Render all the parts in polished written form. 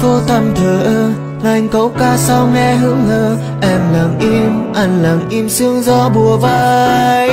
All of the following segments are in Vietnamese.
phố thăm thờ, ngành câu ca sao nghe hững hờ. Em lặng im, anh lặng im, sương gió bùa vai.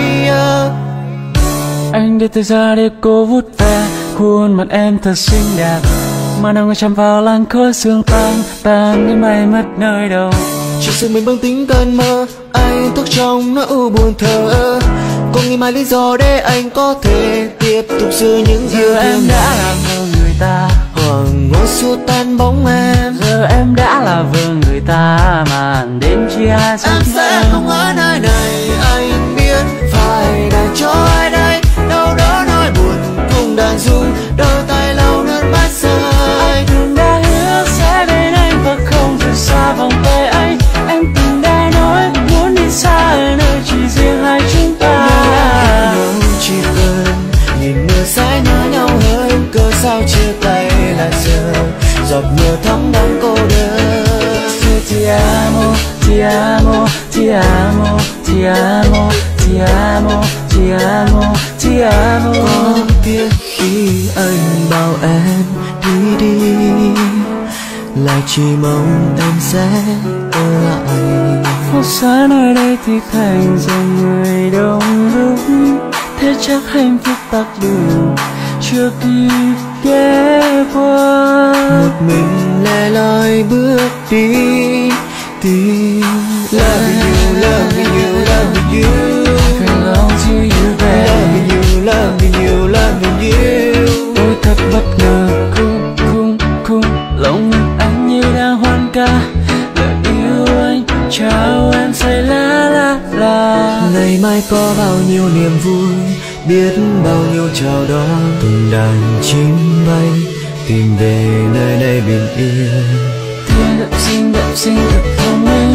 Anh đưa tay ra để cô vút ve khuôn mặt em thật xinh đẹp, mà nồng chạm vào làn khói sương tan tan như mây mất nơi đâu. Chỉ sự mình bâng tính cơn mơ, anh thức trong nỗi u buồn thở. Cô nghĩ mãi lý do để anh có thể tiếp tục giữ những yêu thương. Em đã là vợ người ta, hoàng hôn xua tan bóng em. giờ em đã là vợ người ta, màn đêm chia hai Em sẽ không ở nơi này, anh biết phải để cho ai đây. Đâu đó nói buồn cùng đàn ru, đôi tay lau nước mắt rơi. Anh từng đã hứa sẽ bên anh và không rời xa vòng tay anh. Em từng đã nói muốn đi xa ở nơi chỉ riêng hai chúng ta. Chỉ cần nhìn mưa sẽ nhớ nhau hơn, cớ sao chia tay là giờ giọt mưa thấm đắng cô đơn. Ti amo, ti amo, ti amo, ti amo, ti amo, ti amo, ti amo. Có tiếc khi anh bảo em đi đi, là chỉ mong em sẽ ở lại. Phố xa nơi đây thì thành dòng người đông đúc, thế chắc hạnh phúc tắt đường chưa kịp ghé qua. Một mình lẻ loi bước đi tìm. Loving you, loving you, loving you. I belong to you, baby. Loving you, loving you, loving you. Tôi thật bất ngờ, khung khung khung lòng ngực anh như đang hoan ca lời yêu anh chào em say la la la. Ngày mai có bao nhiêu niềm vui, biết bao nhiêu chào đón. Từng đàn chim bay tìm về nơi đây bình yên. Thiên đẹp xinh thật thông minh.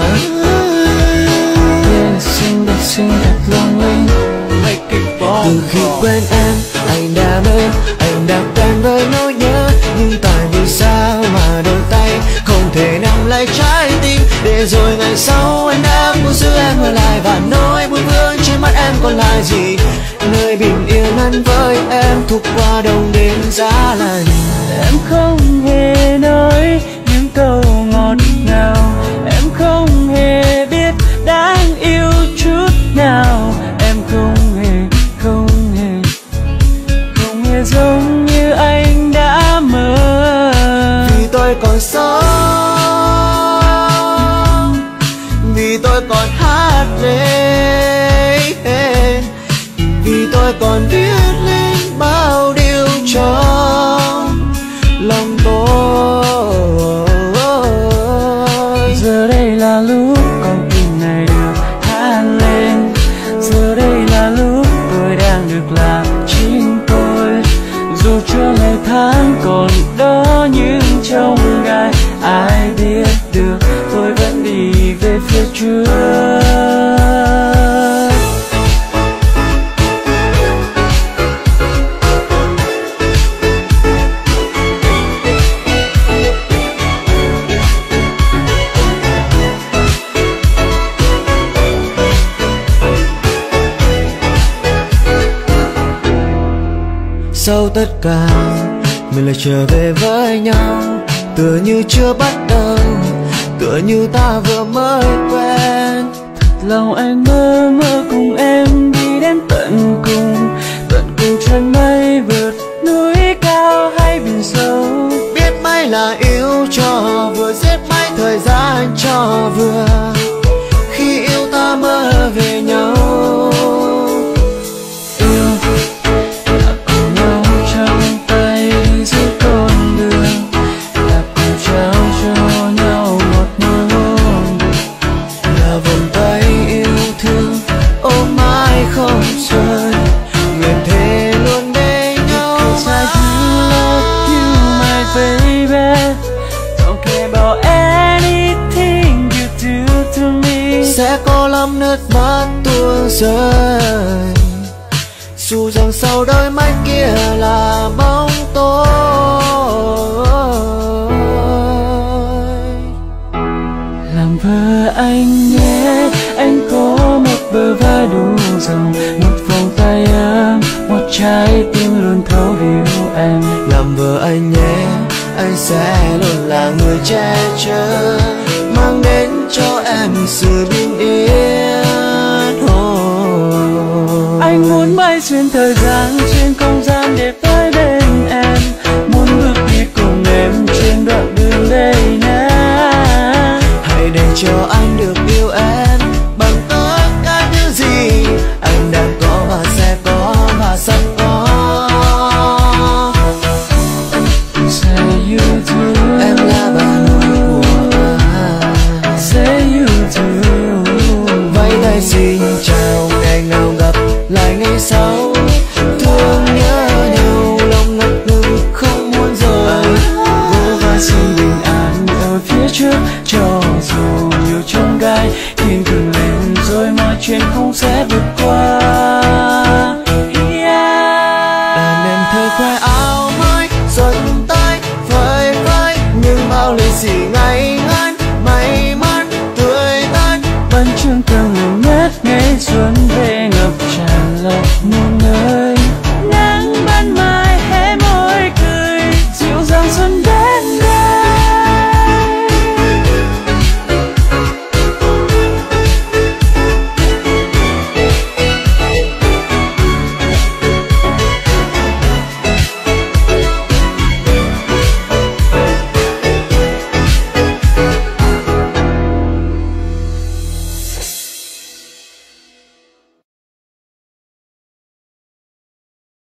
Thiên đẹp xinh thật thông minh. Từ khi quen em, anh đã mơ, anh đã quen với nỗi nhớ. Nhưng tại vì sao mà đôi tay không thể nắm lấy trái tim. Để rồi ngày sau anh đã muốn giữ em ở lại, và nỗi buồn vương trên mắt em còn lại gì. Nơi bình yên anh với em thuộc qua đông đến giá lạnh. Em không hề nói những câu ngọt ngào, em không hề biết đáng yêu chút nào. Em không hề giống như anh đã mơ. Vì tôi còn sống, vì tôi còn hát lên, vì tôi còn viết lên bao điều trong lòng tôi. Giờ đây là lúc con tim này được hát lên, giờ đây là lúc tôi đang được làm chính tôi. Dù cho ngày tháng còn đó nhưng trong gai ai biết được tôi vẫn đi về phía trước. Sau tất cả mình lại trở về với nhau, tựa như chưa bắt đầu, tựa như ta vừa mới quen. Lòng anh mơ mơ cùng em đi đến tận cùng chân mây, vượt núi cao hay biển sâu. Biết mấy là yêu cho vừa, giết mấy thời gian cho vừa. Khi yêu ta mơ về nhau, sẽ có lắm nước mắt tuôn rơi, dù rằng sau đôi mắt kia là bóng tối. Làm vợ anh nhé, anh có một bờ vai đủ rộng, một vòng tay ấm, một trái tim luôn thấu hiểu em. Làm vợ anh nhé, anh sẽ luôn là người che chở, mang đến cho em sự bình yên. Anh muốn bay xuyên thời gian, xuyên không gian để tới bên em, muốn bước đi cùng em trên đoạn đường đầy nắng. Hãy để cho anh được yêu em bằng tất cả những gì anh đang có và sẽ có và sắp có. Say you do, Em là bà nội của anh. say you do. Vẫy tay xin chào, ngày nào gặp lại ngày sau. Thương nhớ nhau, lòng ngập ngừng không muốn rời. Vô và xin bình an ở phía trước, cho dù nhiều chông gai thiên cường lên rồi mọi chuyện không sẽ vượt qua. Đàn em thơ khoe áo mới xuân tới phơi phới, nhưng bao lì xì ngày ngắn may mắn tươi tắn Vẫn chương tương ngất ngây xuân về.